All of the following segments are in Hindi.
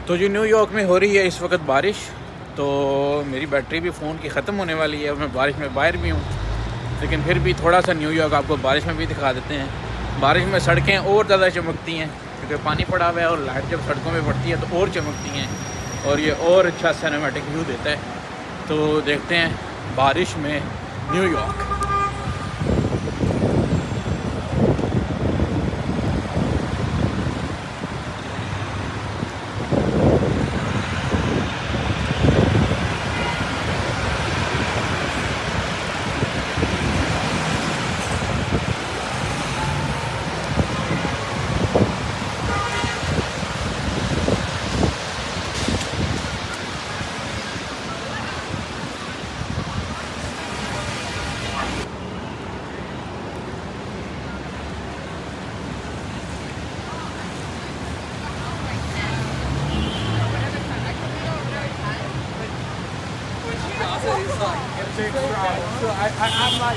तो जो न्यूयॉर्क में हो रही है इस वक्त बारिश, तो मेरी बैटरी भी फ़ोन की ख़त्म होने वाली है। मैं बारिश में बाहर भी हूँ, लेकिन फिर भी थोड़ा सा न्यूयॉर्क आपको बारिश में भी दिखा देते हैं। बारिश में सड़कें और ज़्यादा चमकती हैं क्योंकि पानी पड़ा हुआ है, और लाइट जब सड़कों में पड़ती है तो और चमकती हैं, और ये और अच्छा सिनेमैटिक व्यू देता है। तो देखते हैं बारिश में New York. I'm like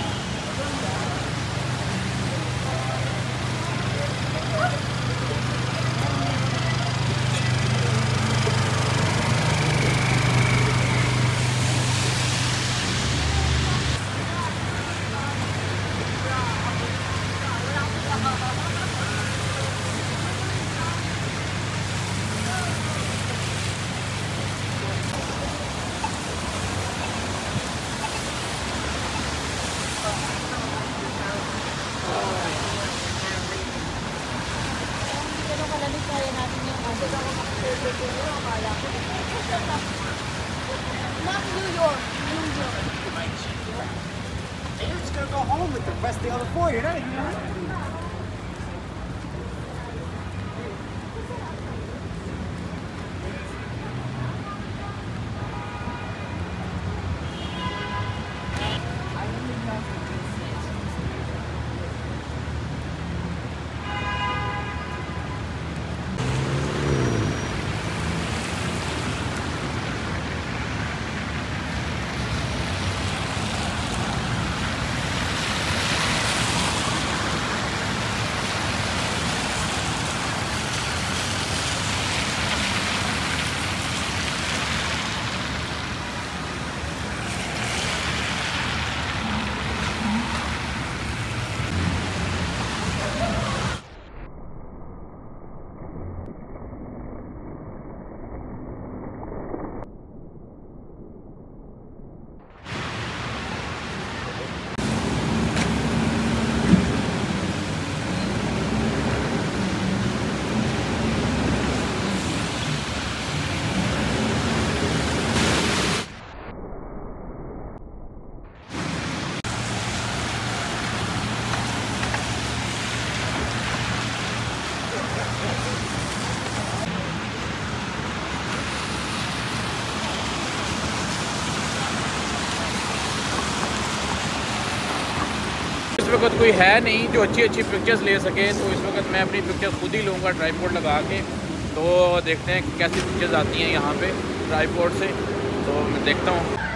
Not New York, New York. You're just gonna go home with the rest of the other four. You're not even. इस वक्त कोई है नहीं जो अच्छी अच्छी पिक्चर्स ले सके, तो इस वक्त मैं अपनी पिक्चर्स खुद ही लूँगा ट्राइपॉड लगा के। तो देखते हैं कैसी पिक्चर्स आती हैं यहाँ पे ट्राइपॉड से, तो मैं देखता हूँ।